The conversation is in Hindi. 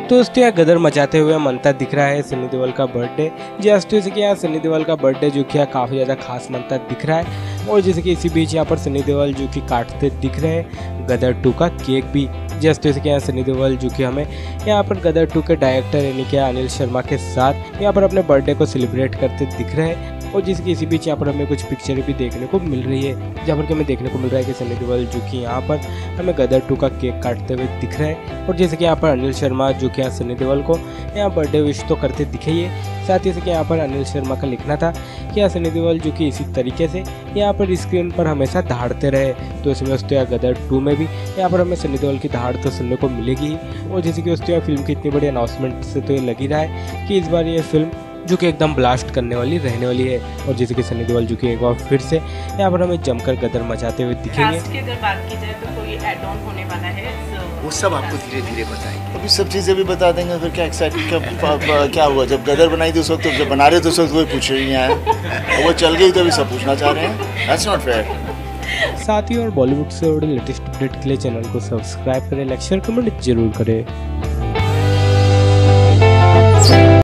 तो दोस्तों यहाँ गदर मचाते हुए मनता दिख रहा है सनी देओल का बर्थडे। जैसे कि यहाँ सनी देओल का बर्थडे जो कि काफ़ी ज़्यादा खास मनता दिख रहा है। और जैसे कि इसी बीच यहाँ पर सनी देओल जो कि काटते दिख रहे हैं गदर 2 का केक भी। जैसे कि यहाँ सनी देओल जो कि हमें यहाँ पर गदर 2 के डायरेक्टर यानी कि अनिल शर्मा के साथ यहाँ पर अपने बर्थडे को सेलिब्रेट करते दिख रहे हैं। और जिसकी इसी बीच यहाँ पर हमें कुछ पिक्चर भी देखने को मिल रही है, जहाँ पर हमें देखने को मिल रहा है कि सनी देओल जो कि यहाँ पर हमें गदर 2 का केक काटते हुए दिख रहा है। और जैसे कि यहाँ पर अनिल शर्मा जो कि यहाँ सनी देओल को यहाँ बर्थडे विश तो करते दिखे ही है। साथ ही से कि यहाँ पर अनिल शर्मा का लिखना था कि यहाँ सनी देओल जो कि इसी तरीके से यहाँ पर स्क्रीन पर हमेशा दहाड़ते रहे। तो इसमें दोस्तों यहाँ गदर 2 में भी यहाँ पर हमें सनी देओल की दहाड़ तो सुनने को मिलेगी। और जैसे कि दोस्तों यहाँ फिल्म की इतनी बड़ी अनाउंसमेंट से तो ये लग ही रहा है कि इस बार ये फिल्म जो कि एकदम ब्लास्ट करने वाली रहने वाली है। और जैसे कि सनी देओल जो कि एक बार फिर से यहाँ पर हमें जमकर गदर मचाते हुए दिखेंगे। की अगर बात की जाए तो कोई ऐड ऑन होने वाला है, वो सब आपको धीरे धीरे बताएंगे। अभी सब चीज़ें भी बता देंगे। फिर क्या एक्साइटमेंट क्या हुआ जब गदर बनाई थी उस वक्त, जब बना रहे थे उस वक्त कोई पूछ ही नहीं आया। वो चल गई तो अभी सब पूछना चाह रहे हैं। That's not fair. साथ ही और बॉलीवुड से जुड़े लेटेस्ट अपडेट के लिए चैनल को सब्सक्राइब करें, लाइक शेयर कमेंट जरूर करें।